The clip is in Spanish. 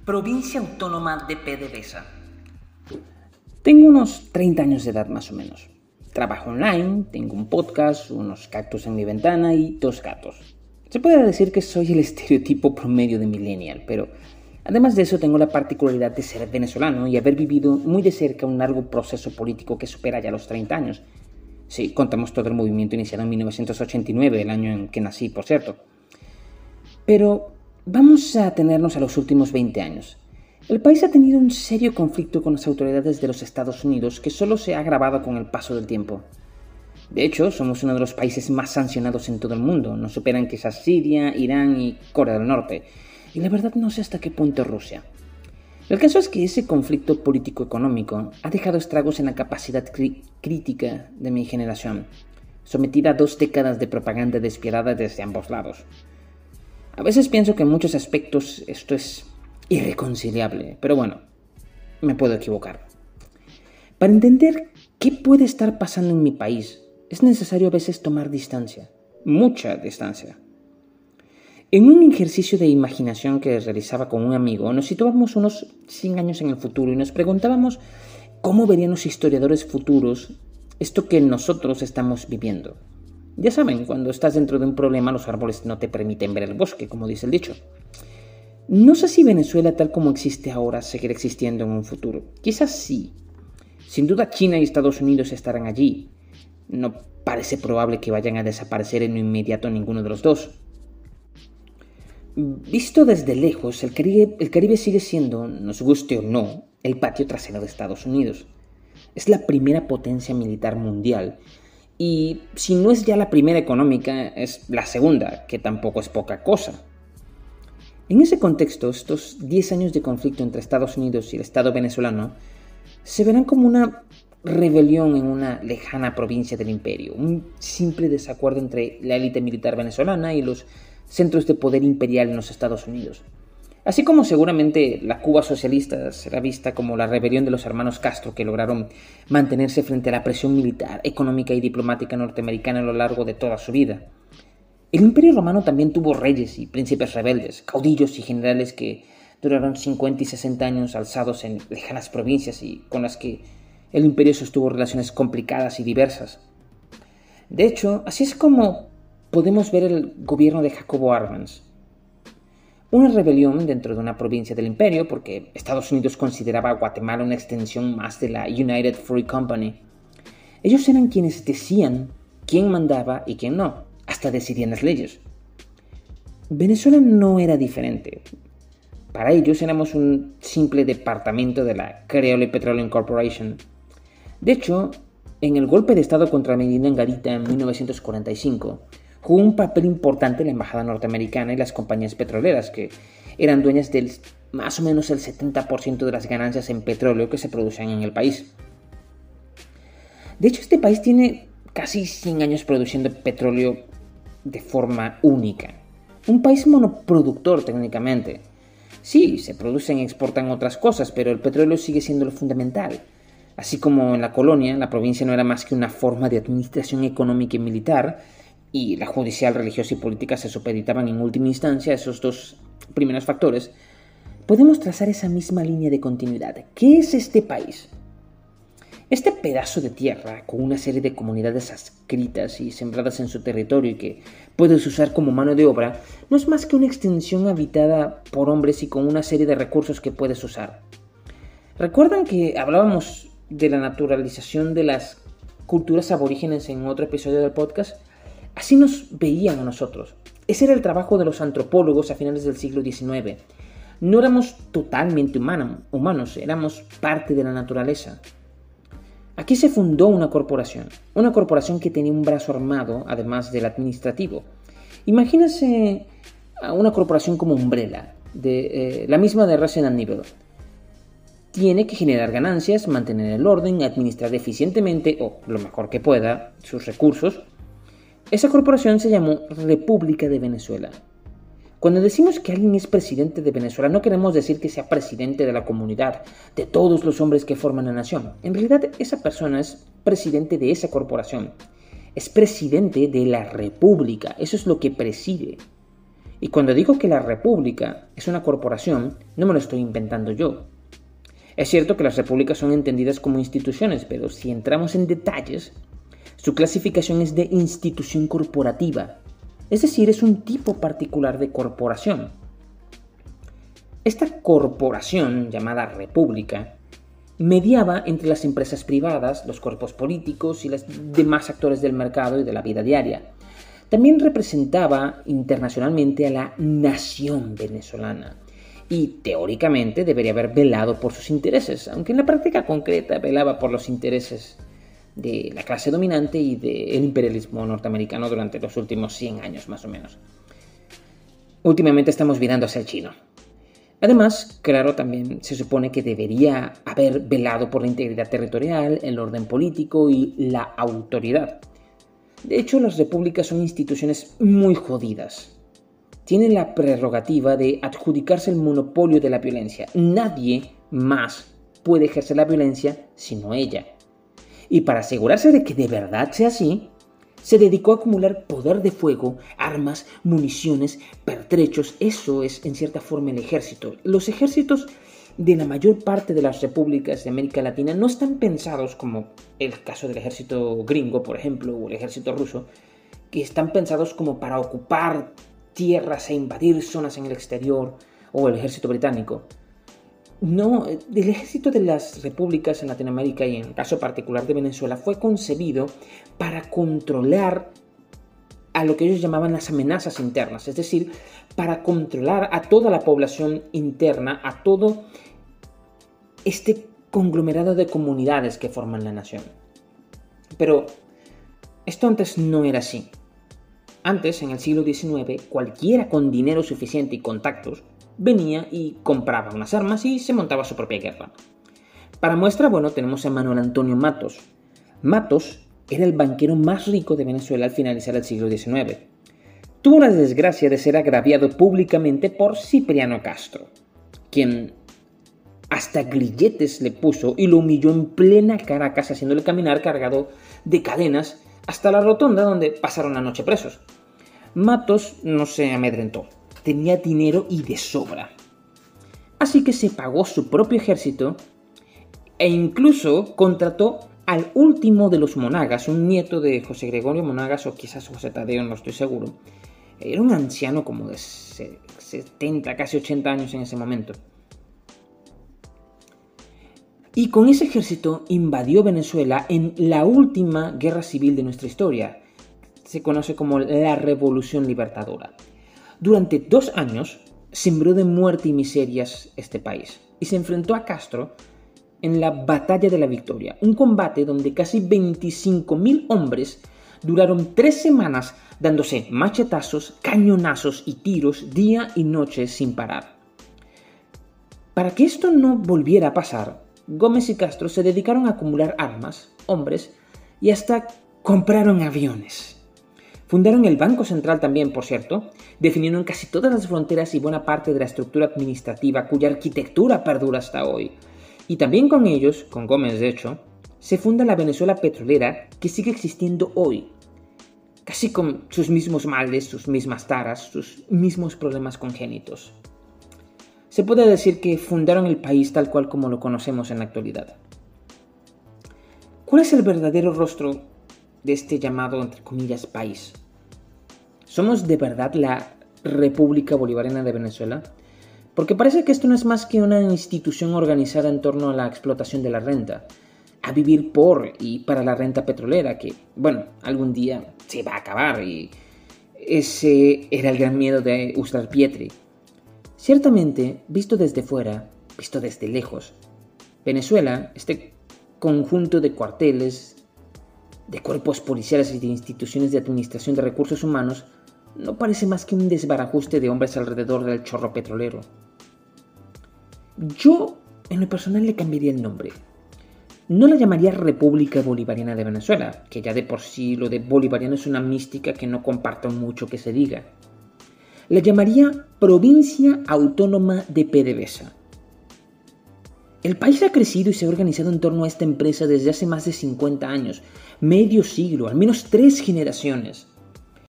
Provincia Autónoma de PDVSA. Tengo unos 30 años de edad más o menos. Trabajo online, tengo un podcast, unos cactus en mi ventana y 2 gatos. Se puede decir que soy el estereotipo promedio de millennial, pero además de eso tengo la particularidad de ser venezolano y haber vivido muy de cerca un largo proceso político que supera ya los 30 años. Sí, contamos todo el movimiento iniciado en 1989, el año en que nací, por cierto. Pero vamos a atenernos a los últimos 20 años. El país ha tenido un serio conflicto con las autoridades de los Estados Unidos que solo se ha agravado con el paso del tiempo. De hecho, somos uno de los países más sancionados en todo el mundo. Nos superan quizás Siria, Irán y Corea del Norte. Y la verdad no sé hasta qué punto Rusia. El caso es que ese conflicto político-económico ha dejado estragos en la capacidad crítica de mi generación, sometida a 2 décadas de propaganda despiadada desde ambos lados. A veces pienso que en muchos aspectos esto es irreconciliable, pero bueno, me puedo equivocar. Para entender qué puede estar pasando en mi país, es necesario a veces tomar distancia, mucha distancia. En un ejercicio de imaginación que realizaba con un amigo, nos situábamos unos 100 años en el futuro y nos preguntábamos cómo verían los historiadores futuros esto que nosotros estamos viviendo. Ya saben, cuando estás dentro de un problema, los árboles no te permiten ver el bosque, como dice el dicho. No sé si Venezuela, tal como existe ahora, seguirá existiendo en un futuro. Quizás sí. Sin duda China y Estados Unidos estarán allí. No parece probable que vayan a desaparecer en lo inmediato ninguno de los dos. Visto desde lejos, el Caribe sigue siendo, nos guste o no, el patio trasero de Estados Unidos. Es la primera potencia militar mundial. Y si no es ya la primera económica, es la segunda, que tampoco es poca cosa. En ese contexto, estos 10 años de conflicto entre Estados Unidos y el Estado venezolano se verán como una rebelión en una lejana provincia del imperio, un simple desacuerdo entre la élite militar venezolana y los centros de poder imperial en los Estados Unidos. Así como seguramente la Cuba socialista será vista como la rebelión de los hermanos Castro que lograron mantenerse frente a la presión militar, económica y diplomática norteamericana a lo largo de toda su vida. El Imperio Romano también tuvo reyes y príncipes rebeldes, caudillos y generales que duraron 50 y 60 años alzados en lejanas provincias y con las que el imperio sostuvo relaciones complicadas y diversas. De hecho, así es como podemos ver el gobierno de Jacobo Arbenz. Una rebelión dentro de una provincia del imperio, porque Estados Unidos consideraba a Guatemala una extensión más de la United Fruit Company. Ellos eran quienes decían quién mandaba y quién no, hasta decidían las leyes. Venezuela no era diferente. Para ellos éramos un simple departamento de la Creole Petroleum Corporation. De hecho, en el golpe de estado contra Medina Angarita en 1945, jugó un papel importante la embajada norteamericana y las compañías petroleras, que eran dueñas del más o menos el 70% de las ganancias en petróleo que se producían en el país. De hecho, este país tiene casi 100 años produciendo petróleo de forma única. Un país monoproductor técnicamente. Sí, se producen y exportan otras cosas, pero el petróleo sigue siendo lo fundamental. Así como en la colonia, la provincia no era más que una forma de administración económica y militar, y la judicial, religiosa y política se supeditaban en última instancia a esos 2 primeros factores, podemos trazar esa misma línea de continuidad. ¿Qué es este país? Este pedazo de tierra, con una serie de comunidades adscritas y sembradas en su territorio y que puedes usar como mano de obra, no es más que una extensión habitada por hombres y con una serie de recursos que puedes usar. ¿Recuerdan que hablábamos de la naturalización de las culturas aborígenes en otro episodio del podcast? Así nos veían a nosotros. Ese era el trabajo de los antropólogos a finales del siglo XIX. No éramos totalmente humanos, éramos parte de la naturaleza. Aquí se fundó una corporación que tenía un brazo armado, además del administrativo. Imagínense a una corporación como Umbrella, la misma de Resident Evil. Tiene que generar ganancias, mantener el orden, administrar eficientemente, o lo mejor que pueda, sus recursos. Esa corporación se llamó República de Venezuela. Cuando decimos que alguien es presidente de Venezuela, no queremos decir que sea presidente de la comunidad, de todos los hombres que forman la nación. En realidad, esa persona es presidente de esa corporación. Es presidente de la República. Eso es lo que preside. Y cuando digo que la República es una corporación, no me lo estoy inventando yo. Es cierto que las repúblicas son entendidas como instituciones, pero si entramos en detalles, su clasificación es de institución corporativa, es decir, es un tipo particular de corporación. Esta corporación, llamada república, mediaba entre las empresas privadas, los cuerpos políticos y los demás actores del mercado y de la vida diaria. También representaba internacionalmente a la nación venezolana y teóricamente debería haber velado por sus intereses, aunque en la práctica concreta velaba por los intereses de la clase dominante y del imperialismo norteamericano durante los últimos 100 años más o menos. Últimamente estamos virando hacia el chino. Además, claro, también se supone que debería haber velado por la integridad territorial, el orden político y la autoridad. De hecho, las repúblicas son instituciones muy jodidas. Tienen la prerrogativa de adjudicarse el monopolio de la violencia. Nadie más puede ejercer la violencia sino ella. Y para asegurarse de que de verdad sea así, se dedicó a acumular poder de fuego, armas, municiones, pertrechos. Eso es, en cierta forma, el ejército. Los ejércitos de la mayor parte de las repúblicas de América Latina no están pensados como el caso del ejército gringo, por ejemplo, o el ejército ruso, que están pensados como para ocupar tierras e invadir zonas en el exterior, o el ejército británico. No, el ejército de las repúblicas en Latinoamérica y en el caso particular de Venezuela fue concebido para controlar a lo que ellos llamaban las amenazas internas, es decir, para controlar a toda la población interna, a todo este conglomerado de comunidades que forman la nación. Pero esto antes no era así. Antes, en el siglo XIX, cualquiera con dinero suficiente y contactos venía y compraba unas armas y se montaba su propia guerra. Para muestra, tenemos a Manuel Antonio Matos. Matos era el banquero más rico de Venezuela al finalizar el siglo XIX. Tuvo la desgracia de ser agraviado públicamente por Cipriano Castro, quien hasta grilletes le puso y lo humilló en plena Caracas, haciéndole caminar cargado de cadenas hasta la rotonda donde pasaron la noche presos. Matos no se amedrentó. Tenía dinero y de sobra. Así que se pagó su propio ejército e incluso contrató al último de los Monagas, un nieto de José Gregorio Monagas o quizás José Tadeo, no estoy seguro. Era un anciano como de 70, casi 80 años en ese momento. Y con ese ejército invadió Venezuela en la última guerra civil de nuestra historia. Se conoce como la Revolución Libertadora. Durante 2 años sembró de muerte y miserias este país y se enfrentó a Castro en la Batalla de la Victoria, un combate donde casi 25.000 hombres duraron 3 semanas dándose machetazos, cañonazos y tiros día y noche sin parar. Para que esto no volviera a pasar, Gómez y Castro se dedicaron a acumular armas, hombres y hasta compraron aviones. Fundaron el Banco Central también, por cierto, definieron casi todas las fronteras y buena parte de la estructura administrativa cuya arquitectura perdura hasta hoy. Y también con ellos, con Gómez de hecho, se funda la Venezuela petrolera que sigue existiendo hoy, casi con sus mismos males, sus mismas taras, sus mismos problemas congénitos. Se puede decir que fundaron el país tal cual como lo conocemos en la actualidad. ¿Cuál es el verdadero rostro de este llamado, entre comillas, país? ¿Somos de verdad la República Bolivariana de Venezuela? Porque parece que esto no es más que una institución organizada en torno a la explotación de la renta, a vivir por y para la renta petrolera, que, algún día se va a acabar, y ese era el gran miedo de Uslar Pietri. Ciertamente, visto desde fuera, visto desde lejos, Venezuela, este conjunto de cuarteles, de cuerpos policiales y de instituciones de administración de recursos humanos, no parece más que un desbarajuste de hombres alrededor del chorro petrolero. Yo, en lo personal, le cambiaría el nombre. No la llamaría República Bolivariana de Venezuela, que ya de por sí lo de bolivariano es una mística que no comparto mucho que se diga. La llamaría Provincia Autónoma de PDVSA. El país ha crecido y se ha organizado en torno a esta empresa desde hace más de 50 años, medio siglo, al menos 3 generaciones.